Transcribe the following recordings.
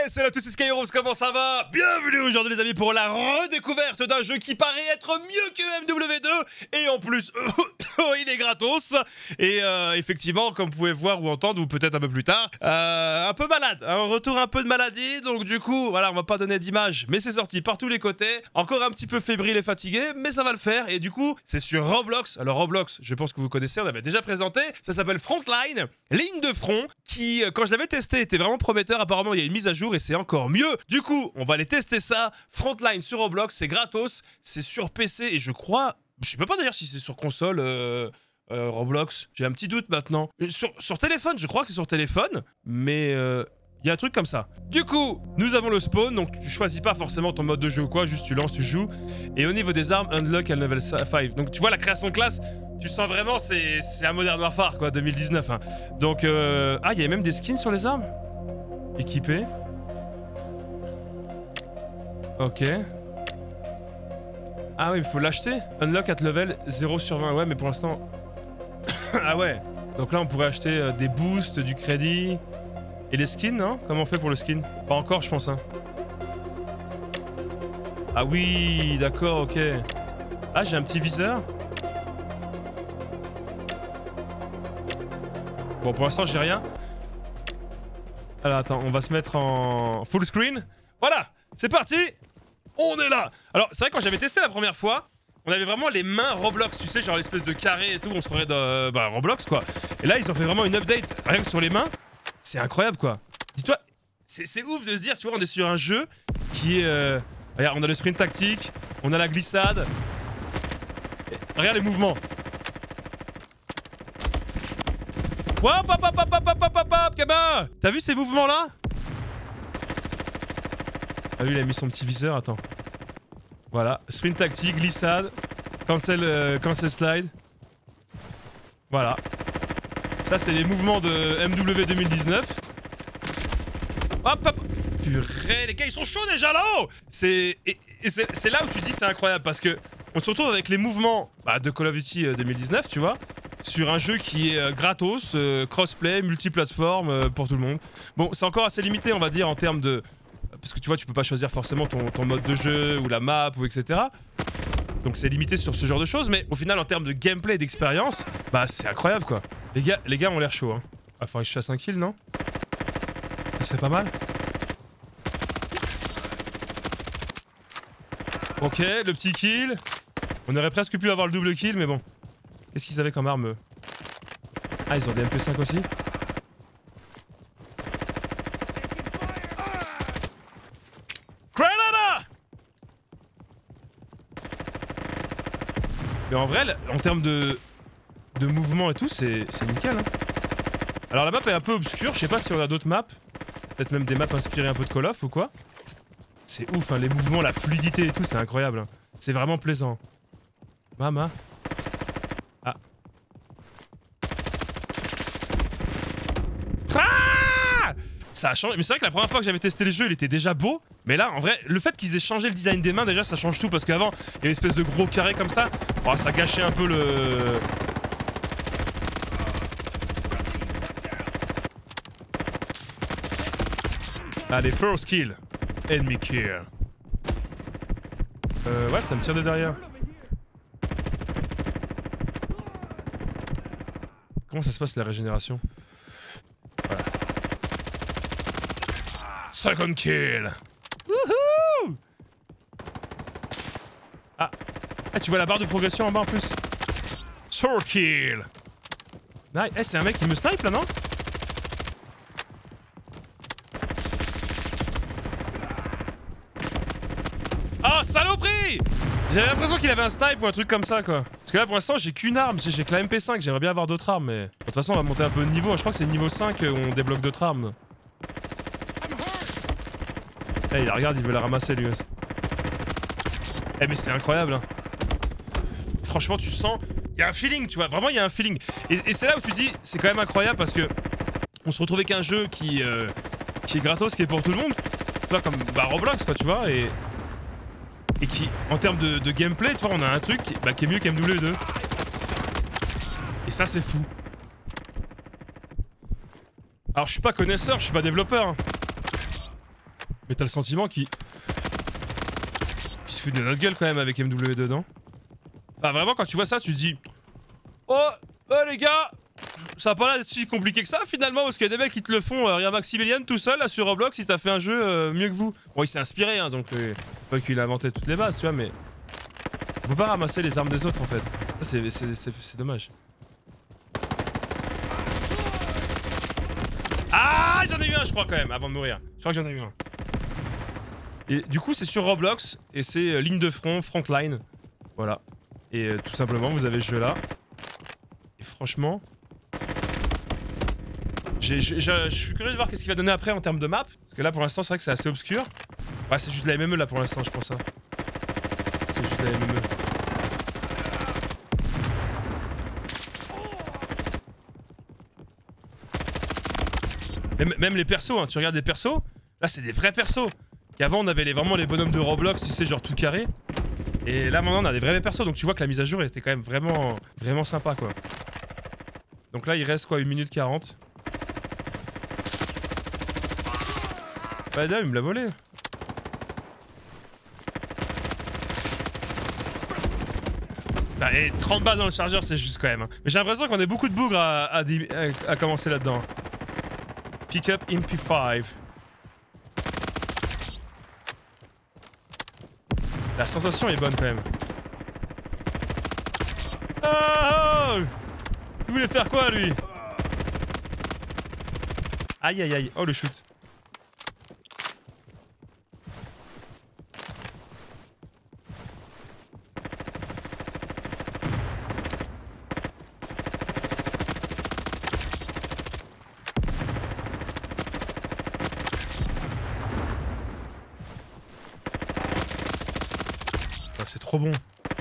Salut à tous, c'est Skyros, comment ça va? Bienvenue aujourd'hui les amis pour la redécouverte d'un jeu qui paraît être mieux que MW2 et en plus, il est gratos. Et effectivement, comme vous pouvez voir ou entendre, ou peut-être un peu plus tard, un peu malade, un retour un peu de maladie. Donc du coup, voilà, on va pas donner d'image, mais c'est sorti par tous les côtés. Encore un petit peu fébrile et fatigué, mais ça va le faire. Et du coup, c'est sur Roblox. Alors Roblox, je pense que vous connaissez, on avait déjà présenté. Ça s'appelle Frontline, ligne de front, qui, quand je l'avais testé, était vraiment prometteur. Apparemment, il y a une mise à jour et c'est encore mieux. Du coup, on va aller tester ça. Frontline sur Roblox, c'est gratos, c'est sur PC et je crois... Je sais pas d'ailleurs si c'est sur console Roblox. J'ai un petit doute maintenant. Sur téléphone, je crois que c'est sur téléphone, mais... il y a un truc comme ça. Du coup, nous avons le spawn, donc tu choisis pas forcément ton mode de jeu ou quoi, juste tu lances, tu joues. Et au niveau des armes, unlock à level 5. Donc tu vois la création de classe, tu sens vraiment, c'est un Modern Warfare quoi, 2019. Hein. Donc, ah, il y a même des skins sur les armes. Équipé. Ok. Ah oui, il faut l'acheter. Unlock at level 0/20. Ouais, mais pour l'instant... ah ouais. Donc là, on pourrait acheter des boosts, du crédit... Et les skins, non? Comment on fait pour le skin? Pas encore, je pense, hein. Ah oui, d'accord, ok. Ah, j'ai un petit viseur. Bon, pour l'instant, j'ai rien. Alors, attends, on va se mettre en full screen. Voilà, c'est parti. On est là. Alors, c'est vrai, quand j'avais testé la première fois, on avait vraiment les mains Roblox, tu sais, genre l'espèce de carré et tout, on se croirait de Roblox, quoi. Et là, ils ont fait vraiment une update, rien que sur les mains. C'est incroyable quoi. Dis-toi, c'est ouf de se dire, tu vois, on est sur un jeu qui est... Regarde, on a le sprint tactique, on a la glissade. Et regarde les mouvements. Hop, hop, hop, hop, hop, hop, hop, hop, hop, gamin. T'as vu ces mouvements là? Ah lui, il a mis son petit viseur, attends. Voilà, sprint tactique, glissade, cancel slide. Voilà. Ça, c'est les mouvements de MW 2019. Hop, hop. Purée, les gars, ils sont chauds déjà là-haut. C'est là où tu dis c'est incroyable parce que on se retrouve avec les mouvements de Call of Duty 2019, tu vois, sur un jeu qui est gratos, crossplay, multiplateforme pour tout le monde. Bon, c'est encore assez limité, on va dire, en termes de... Parce que tu vois, tu peux pas choisir forcément ton mode de jeu ou la map ou etc. Donc c'est limité sur ce genre de choses, mais au final, en termes de gameplay et d'expérience, bah c'est incroyable quoi. Les gars ont l'air chauds. Hein. Ah, faudrait que je fasse un kill, non? Ça serait pas mal. Ok, le petit kill. On aurait presque pu avoir le double kill, mais bon. Qu'est-ce qu'ils avaient comme arme eux? Ah, ils ont des MP5 aussi. Grenada! Mais en vrai, en termes de mouvement et tout, c'est nickel. Hein. Alors la map est un peu obscure, je sais pas si on a d'autres maps. Peut-être même des maps inspirées un peu de Call of ou quoi. C'est ouf, hein, les mouvements, la fluidité et tout, c'est incroyable. Hein. C'est vraiment plaisant. Mama. Ah. Ah, ça a changé. Mais c'est vrai que la première fois que j'avais testé les jeux, il était déjà beau. Mais là, en vrai, le fait qu'ils aient changé le design des mains, déjà, ça change tout. Parce qu'avant, il y avait une espèce de gros carré comme ça. Oh, ça gâchait un peu le... Allez, first kill. Enemy kill. Ouais, ça me tire de derrière. Comment ça se passe la régénération? Voilà. Second kill. Wouhou! Ah. Ah, tu vois la barre de progression en bas en plus. Third kill. Nice. Eh, c'est un mec qui me snipe là, non? Oh, saloperie! J'avais l'impression qu'il avait un snipe ou un truc comme ça, quoi. Parce que là, pour l'instant, j'ai qu'une arme. J'ai que la MP5. J'aimerais bien avoir d'autres armes, mais... De toute façon, on va monter un peu de niveau. Je crois que c'est niveau 5 où on débloque d'autres armes. Eh, hey, regarde, il veut la ramasser, lui. Eh, mais c'est incroyable, hein. Franchement, tu sens... Il y a un feeling, tu vois. Vraiment, il y a un feeling. Et c'est là où tu dis, c'est quand même incroyable parce que... On se retrouve avec un jeu qui est gratos, qui est pour tout le monde. Tu vois, comme Roblox, quoi, tu vois, et qui, en termes de gameplay, tu vois, on a un truc qui est mieux qu'MW2. Et ça, c'est fou. Alors, je suis pas connaisseur, je suis pas développeur. Hein. Mais t'as le sentiment qu'il se fout de notre gueule quand même avec MW2, non? Bah vraiment quand tu vois ça tu te dis oh les gars, ça va pas l'air si compliqué que ça finalement, parce qu'il y a des mecs qui te le font, regarde Maximilian tout seul là sur Roblox, il t'a fait un jeu mieux que vous. Bon il s'est inspiré hein, donc pas qu'il a inventé toutes les bases tu vois, mais on peut pas ramasser les armes des autres en fait. C'est dommage. Ah j'en ai eu un je crois quand même avant de mourir. Je crois que j'en ai eu un. Et du coup c'est sur Roblox et c'est ligne de front, frontline. Voilà. Et tout simplement vous avez ce jeu là. Et franchement... je suis curieux de voir qu'est-ce qu'il va donner après en termes de map. Parce que là pour l'instant c'est vrai que c'est assez obscur. Ouais c'est juste de la MME là pour l'instant je pense ça. C'est juste de la MME. Même les persos, hein, tu regardes les persos, là c'est des vrais persos. Qu'avant on avait vraiment les bonhommes de Roblox, tu sais, genre tout carré. Et là maintenant on a des vrais persos, donc tu vois que la mise à jour était quand même vraiment sympa quoi. Donc là il reste quoi, 1 minute 40. Bah là il me l'a volé. Bah et 30 balles dans le chargeur c'est juste quand même. Hein. Mais j'ai l'impression qu'on a beaucoup de bougres à commencer là-dedans. Pick up MP5. La sensation est bonne quand même. Oh, il voulait faire quoi lui? Aïe aïe aïe, oh le shoot. C'est trop bon.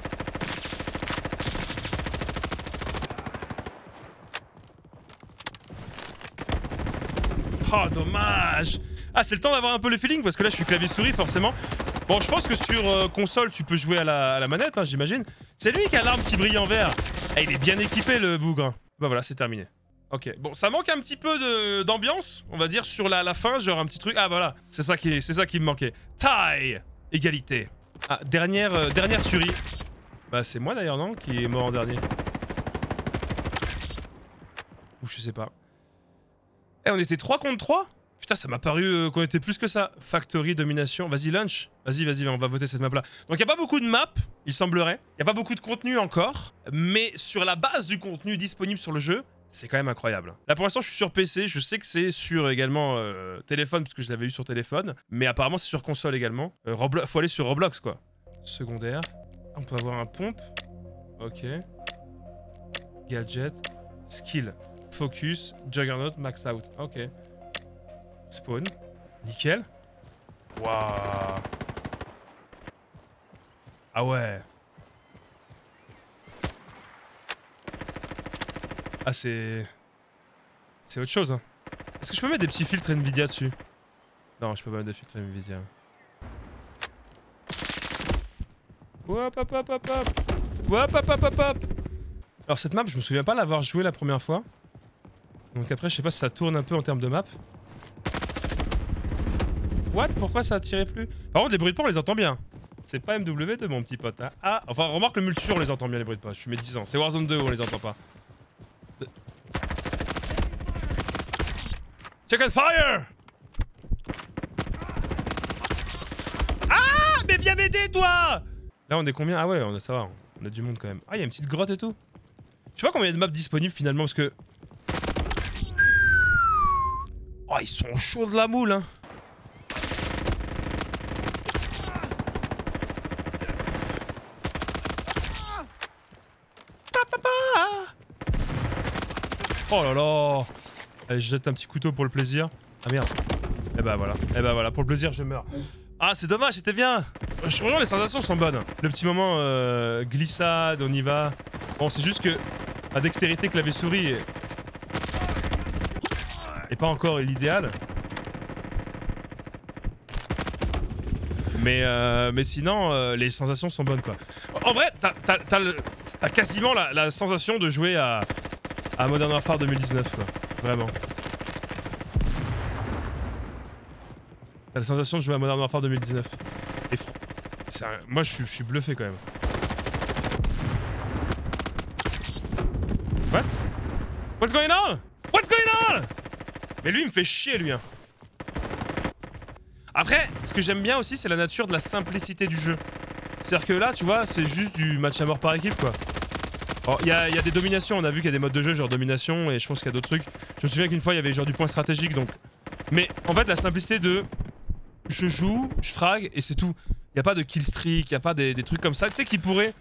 Oh dommage. Ah c'est le temps d'avoir un peu le feeling parce que là je suis clavier souris forcément. Bon je pense que sur console tu peux jouer à la manette hein, j'imagine. C'est lui qui a l'arme qui brille en vert. Eh, il est bien équipé le bougre. Bah voilà c'est terminé. Ok bon ça manque un petit peu d'ambiance on va dire sur la fin, genre un petit truc. Ah voilà c'est ça qui me manquait. Taille. Égalité. Ah, dernière tuerie. Bah c'est moi d'ailleurs non qui est mort en dernier. Ou je sais pas. Eh on était 3 contre 3. Putain ça m'a paru qu'on était plus que ça. Factory, domination. Vas-y lunch. Vas-y on va voter cette map là. Donc y a pas beaucoup de maps, il semblerait. Y a pas beaucoup de contenu encore. Mais sur la base du contenu disponible sur le jeu, c'est quand même incroyable. Là pour l'instant je suis sur PC, je sais que c'est sur également téléphone parce que je l'avais eu sur téléphone. Mais apparemment c'est sur console également. Faut aller sur Roblox quoi. Secondaire. On peut avoir un pompe. Ok. Gadget. Skill. Focus. Juggernaut. Max out. Ok. Spawn. Nickel. Waouh. Ah ouais. Ah c'est autre chose hein. Est-ce que je peux mettre des petits filtres Nvidia dessus? Non je peux pas mettre des filtres Nvidia. Hop hop hop hop hop. Hop hop hop hop hop. Alors cette map je me souviens pas l'avoir joué la première fois. Donc après je sais pas si ça tourne un peu en termes de map. What? Pourquoi ça a tiré plus? Par contre les bruits de pas on les entend bien. C'est pas MW2 mon petit pote hein. Ah enfin remarque le multijoueur on les entend bien les bruits de pas. Je suis médisant. C'est Warzone 2 où on les entend pas. Check and fire! Ah! Mais viens m'aider toi! Là on est combien? Ah ouais ça va, on a du monde quand même. Ah il y a une petite grotte et tout. Je sais pas combien il y a de maps disponibles finalement parce que... Oh ils sont chauds de la moule hein. Oh là là. Allez je jette un petit couteau pour le plaisir. Ah merde. Et bah voilà, pour le plaisir je meurs. Ah c'est dommage, c'était bien. Franchement les sensations sont bonnes. Le petit moment glissade, on y va. Bon c'est juste que la dextérité clavier souris est pas encore l'idéal. Mais sinon les sensations sont bonnes quoi. En vrai t'as quasiment la sensation de jouer à Modern Warfare 2019 quoi. Vraiment. T'as la sensation de jouer à Modern Warfare 2019. Et moi je suis bluffé quand même. What? What's going on? What's going on? Mais lui il me fait chier lui hein. Après, ce que j'aime bien aussi c'est la nature de la simplicité du jeu. C'est-à-dire que là tu vois c'est juste du match à mort par équipe quoi. Il y a des dominations, on a vu qu'il y a des modes de jeu genre domination et je pense qu'il y a d'autres trucs. Je me souviens qu'une fois il y avait genre du point stratégique donc... Mais en fait la simplicité de... Je joue, je frag et c'est tout. Il n'y a pas de kill streak, il n'y a pas des trucs comme ça, tu sais qui pourraient...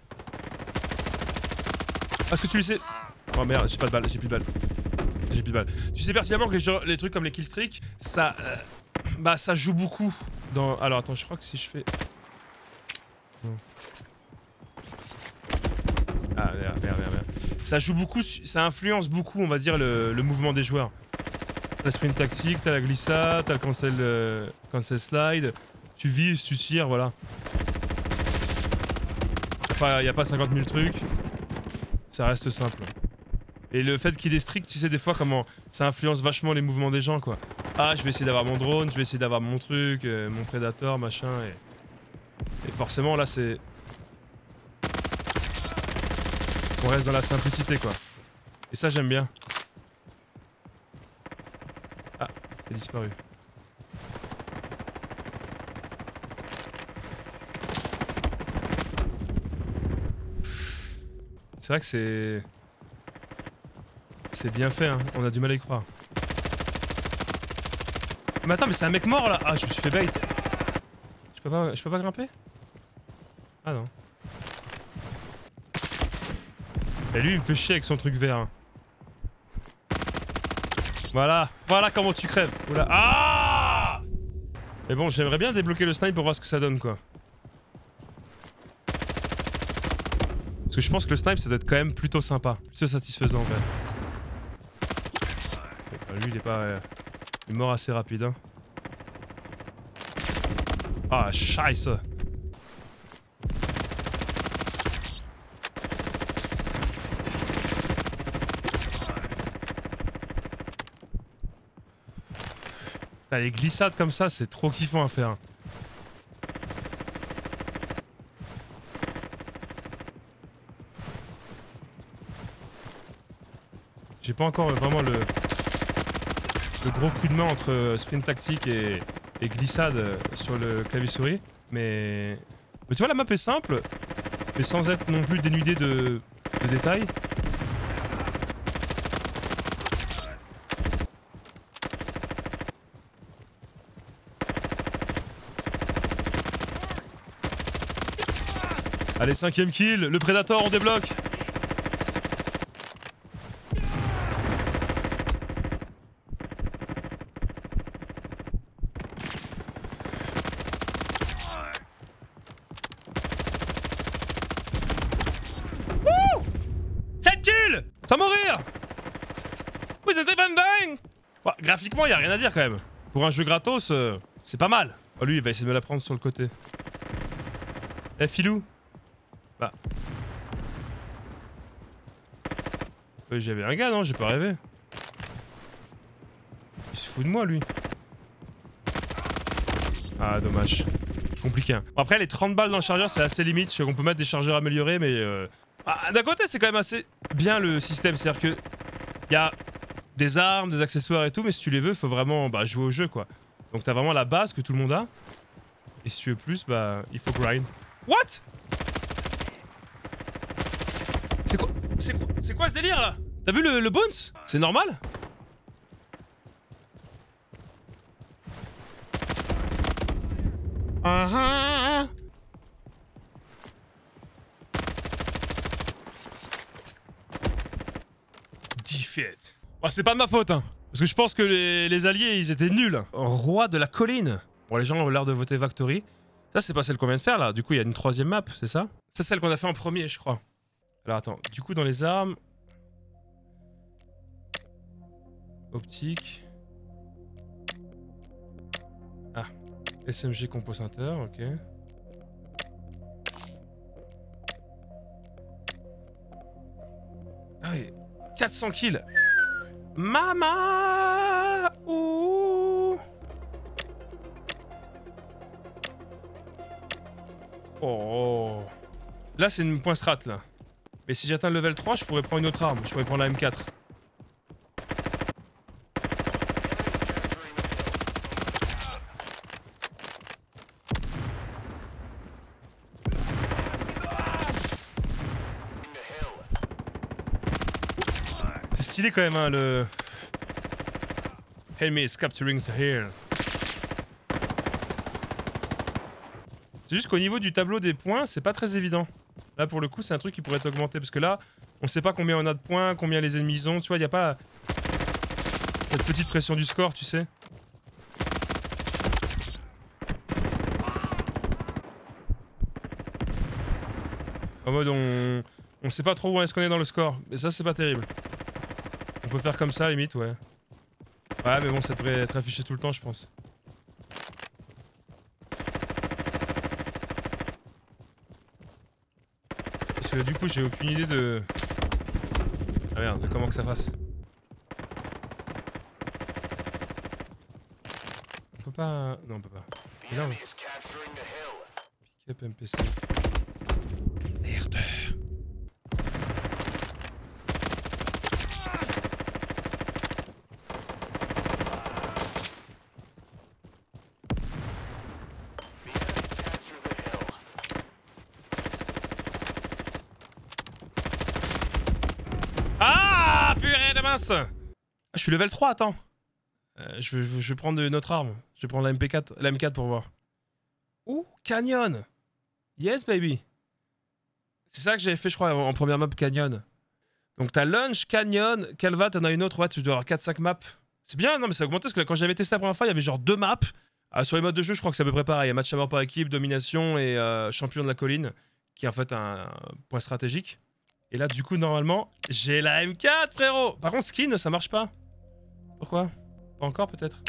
Parce que tu le sais... Oh merde, j'ai pas de balles, j'ai plus de balles. J'ai plus de balles. Tu sais pertinemment que les trucs comme les kill streak, ça... bah ça joue beaucoup dans... Alors attends, je crois que si je fais... Non. Ah merde. Ça joue beaucoup, ça influence beaucoup on va dire le mouvement des joueurs. T'as la sprint tactique, t'as la glissade, t'as le cancel slide, tu vises, tu tires, voilà. Y a pas 50 000 trucs, ça reste simple. Et le fait qu'il y ait des streaks, tu sais des fois comment ça influence vachement les mouvements des gens quoi. Ah je vais essayer d'avoir mon drone, je vais essayer d'avoir mon truc, mon predator, machin et forcément là c'est... On reste dans la simplicité quoi. Et ça j'aime bien. Ah, il a disparu. C'est vrai que c'est... C'est bien fait hein, on a du mal à y croire. Mais attends mais c'est un mec mort là. Ah je me suis fait bait. Je peux pas grimper? Ah non. Et lui il me fait chier avec son truc vert. Hein. Voilà comment tu crèves. Oula. Ah! Mais bon j'aimerais bien débloquer le snipe pour voir ce que ça donne quoi. Parce que je pense que le snipe ça doit être quand même plutôt sympa. Plutôt satisfaisant en fait. Lui il est pas... il est mort assez rapide hein. Ah scheisse. Les glissades comme ça, c'est trop kiffant à faire. J'ai pas encore vraiment le gros coup de main entre sprint tactique et glissade sur le clavier souris. Mais tu vois la map est simple, mais sans être non plus dénudée de détails. Allez, 5ème kill, le Predator on débloque. Wouh! 7 kills! Sans mourir! Vous êtes dingue! Ouais, graphiquement, y a rien à dire quand même. Pour un jeu gratos, c'est pas mal. Oh, lui, il va essayer de me la prendre sur le côté. Eh, filou? Bah. J'avais un gars, non? J'ai pas rêvé. Il se fout de moi, lui. Ah, dommage. Compliqué. Hein. Bon, après, les 30 balles dans le chargeur, c'est assez limite. On peut mettre des chargeurs améliorés, mais... d'un côté, c'est quand même assez bien le système. C'est-à-dire que... Il y a des armes, des accessoires et tout, mais si tu les veux, faut vraiment jouer au jeu, quoi. Donc t'as vraiment la base que tout le monde a. Et si tu veux plus, il faut grind. What? C'est quoi ce délire là? T'as vu le bounce? C'est normal? Defeat. Bah, c'est pas de ma faute hein. Parce que je pense que les alliés ils étaient nuls. Roi de la colline. Bon les gens ont l'air de voter Factory. Ça c'est pas celle qu'on vient de faire là. Du coup il y a une 3ème map, c'est ça? C'est celle qu'on a fait en premier je crois. Alors attends, du coup dans les armes... Optique... Ah, SMG Compo Center, ok. Ah oui, 400 kills. Mama ouh. Oh. Là, c'est une point strat, là. Mais si j'atteins le level 3, je pourrais prendre une autre arme. Je pourrais prendre la M4. C'est stylé quand même, hein, le... Enemy is capturing the hill. C'est juste qu'au niveau du tableau des points, c'est pas très évident. Là, pour le coup, c'est un truc qui pourrait être augmenté. Parce que là, on sait pas combien on a de points, combien les ennemis ont. Tu vois, y a pas cette petite pression du score, tu sais. En mode, on sait pas trop où est-ce qu'on est dans le score. Mais ça, c'est pas terrible. On peut faire comme ça, limite, ouais. Ouais, mais bon, ça devrait être affiché tout le temps, je pense. Parce que du coup, j'ai aucune idée de... Ah merde, de comment que ça fasse. On peut pas... Non, on peut pas. Et là, pick up MP5. Merde. Ah, purée de mince. Ah, je suis level 3, attends. Je vais prendre une autre arme. Je vais prendre la MP4, la M4 pour voir. Ouh, Canyon. Yes, baby. C'est ça que j'avais fait, je crois, en première map Canyon. Donc t'as Lunch, Canyon, Calva, t'en as une autre. Ouais, tu dois avoir 4-5 maps. C'est bien, non, mais ça a augmenté parce que quand j'avais testé la première fois, il y avait genre 2 maps. Sur les modes de jeu, je crois que c'est à peu près pareil. Il y a match à mort par équipe, domination et champion de la colline, qui est en fait un point stratégique. Et là, du coup, normalement, j'ai la M4, frérot. Par contre, skin, ça marche pas. Pourquoi? Pas encore, peut-être.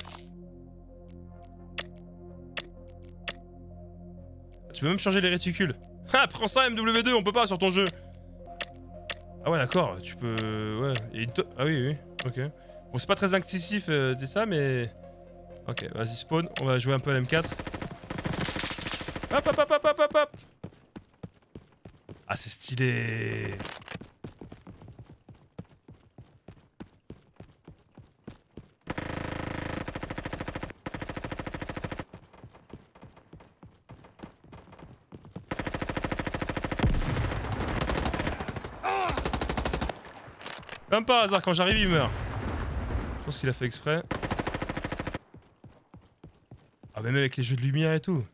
Tu peux même changer les réticules. Ah, prends ça, MW2, on peut pas sur ton jeu. Ah ouais, d'accord, tu peux... Ouais, ah oui, oui, ok. Bon, c'est pas très intuitif, c'est ça, mais... Ok, vas-y, spawn, on va jouer un peu à l'M4. Hop, hop, hop, hop, hop, hop, hop. Ah, c'est stylé. Comme par hasard, quand j'arrive, il meurt. Je pense qu'il a fait exprès. Ah, même avec les jeux de lumière et tout.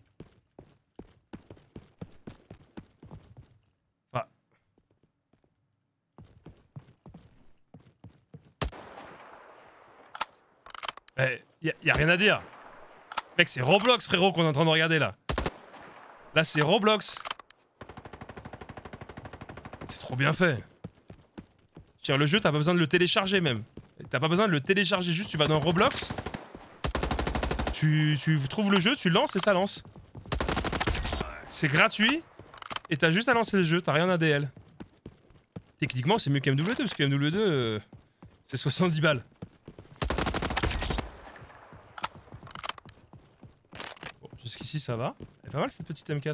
Ah. Eh, y a rien à dire. Mec, c'est Roblox, frérot, qu'on est en train de regarder là. Là, c'est Roblox. C'est trop bien fait. Le jeu, t'as pas besoin de le télécharger même. T'as pas besoin de le télécharger, juste tu vas dans Roblox. Tu trouves le jeu, tu lances et ça lance. C'est gratuit. Et t'as juste à lancer le jeu, t'as rien à DL. Techniquement, c'est mieux qu'MW2, parce que MW2, c'est 70 balles. Bon, jusqu'ici ça va. Elle est pas mal cette petite M4.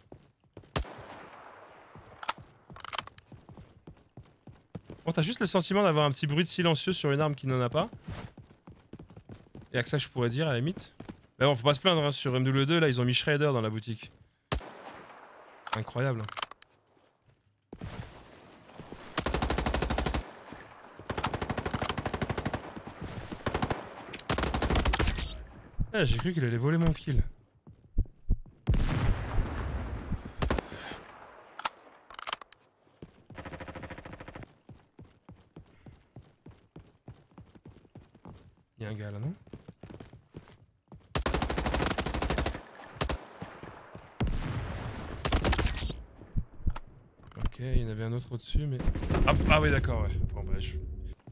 Bon, t'as juste le sentiment d'avoir un petit bruit de silencieux sur une arme qui n'en a pas. Et à que ça je pourrais dire à la limite. Mais bon, faut pas se plaindre, hein, sur MW2, là ils ont mis Shredder dans la boutique. Incroyable. Ah, j'ai cru qu'il allait voler mon kill. Il y a un gars là, non? Ok, il y en avait un autre au-dessus, mais... Ah oui, d'accord, ouais. Bon bah je...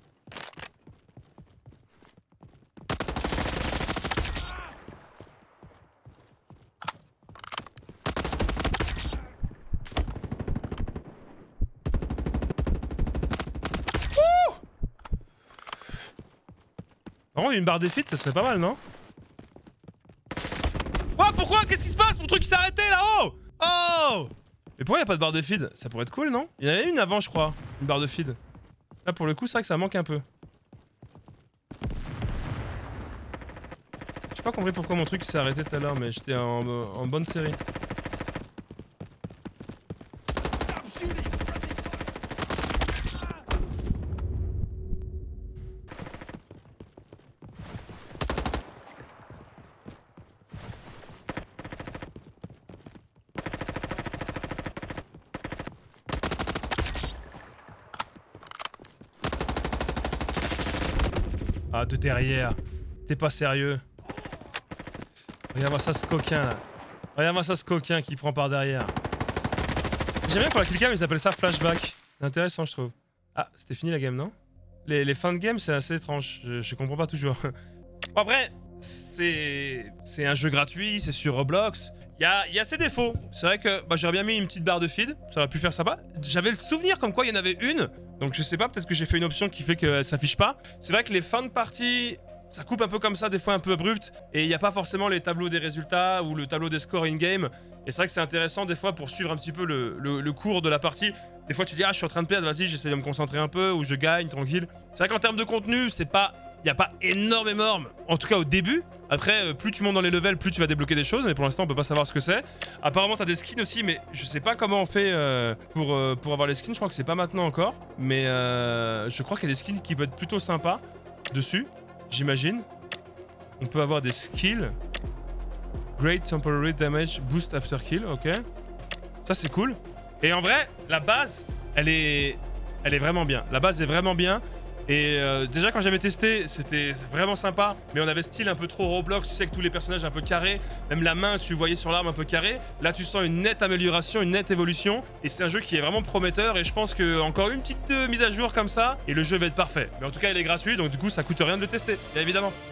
Par contre, une barre des feats, ça serait pas mal, non? Oh, pourquoi? Qu'est-ce qui se passe? Mon truc il s'est arrêté là-haut! Oh! Mais pourquoi il n'y a pas de barre de feed? Ça pourrait être cool, non? Il y en avait une avant, je crois. Une barre de feed. Là, pour le coup, c'est vrai que ça manque un peu. J'ai pas compris pourquoi mon truc s'est arrêté tout à l'heure, mais j'étais en bonne série. Ah, de derrière. T'es pas sérieux. Regarde-moi ça, ce coquin là. Regarde-moi ça, ce coquin qui prend par derrière. J'aime bien pour la killcam, ils appellent ça flashback. C'est intéressant, je trouve. Ah, c'était fini la game, non? Les fins de game, c'est assez étrange. Je comprends pas toujours. Bon, après, c'est un jeu gratuit, c'est sur Roblox. Il y a ses défauts. C'est vrai que j'aurais bien mis une petite barre de feed. Ça aurait pu faire sympa. J'avais le souvenir comme quoi il y en avait une. Donc je sais pas, peut-être que j'ai fait une option qui fait qu'elle s'affiche pas. C'est vrai que les fins de partie, ça coupe un peu comme ça, des fois un peu abrupt. Et il n'y a pas forcément les tableaux des résultats ou le tableau des scores in-game. Et c'est vrai que c'est intéressant des fois pour suivre un petit peu le cours de la partie. Des fois tu dis, ah, je suis en train de perdre, vas-y, j'essaie de me concentrer un peu, ou je gagne, tranquille. C'est vrai qu'en termes de contenu, c'est pas... Il n'y a pas énorme, en tout cas au début. Après, plus tu montes dans les levels, plus tu vas débloquer des choses, mais pour l'instant, on peut pas savoir ce que c'est. Apparemment, t'as des skins aussi, mais je sais pas comment on fait pour avoir les skins. Je crois que c'est pas maintenant encore, mais je crois qu'il y a des skins qui peuvent être plutôt sympas dessus, j'imagine. On peut avoir des skills. Great temporary damage boost after kill, ok. Ça, c'est cool. Et en vrai, la base, elle est vraiment bien. La base est vraiment bien. Et déjà quand j'avais testé, c'était vraiment sympa, mais on avait style un peu trop Roblox, tu sais, avec tous les personnages un peu carrés, même la main tu voyais sur l'arme un peu carrée. Là tu sens une nette amélioration, une nette évolution, et c'est un jeu qui est vraiment prometteur, et je pense que encore une petite mise à jour comme ça, et le jeu va être parfait. Mais en tout cas il est gratuit, donc du coup ça coûte rien de le tester, bien évidemment.